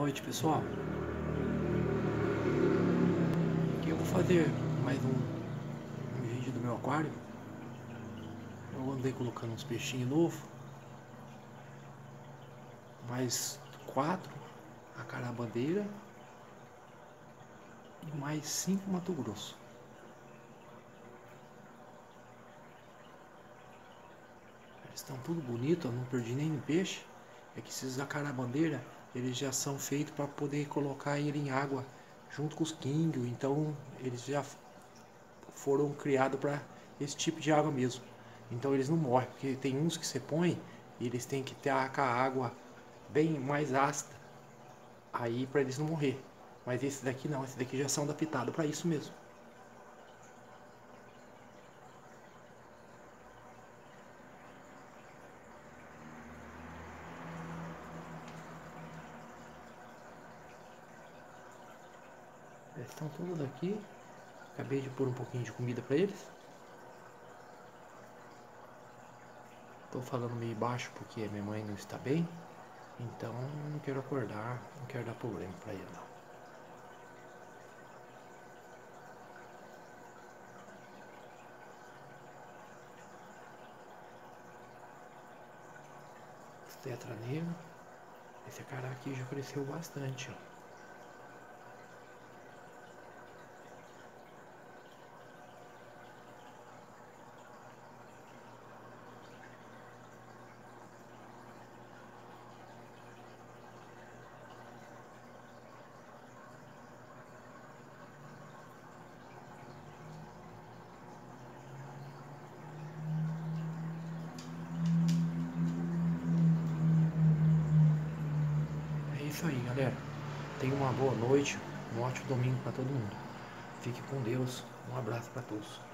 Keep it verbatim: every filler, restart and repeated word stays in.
noite, pessoal. Aqui eu vou fazer mais um, um vídeo do meu aquário. Eu andei colocando uns peixinhos novos, mais quatro a carabandeira e mais cinco Mato Grosso. Eles estão tudo bonito, eu não perdi nenhum peixe. É que esses da carabandeira, eles já são feitos para poder colocar ele em água junto com os quinguios, então eles já foram criados para esse tipo de água mesmo. Então eles não morrem, porque tem uns que você põe e eles têm que ter a água bem mais ácida aí para eles não morrer. Mas esse daqui não, esse daqui já são adaptados para isso mesmo. Eles estão todos aqui. Acabei de pôr um pouquinho de comida para eles. Estou falando meio baixo porque minha mãe não está bem. Então não quero acordar, não quero dar problema para ele não. Tetra negro. Esse cara aqui já cresceu bastante, ó. É isso aí, galera. Tenha uma boa noite, um ótimo domingo para todo mundo. Fique com Deus. Um abraço para todos.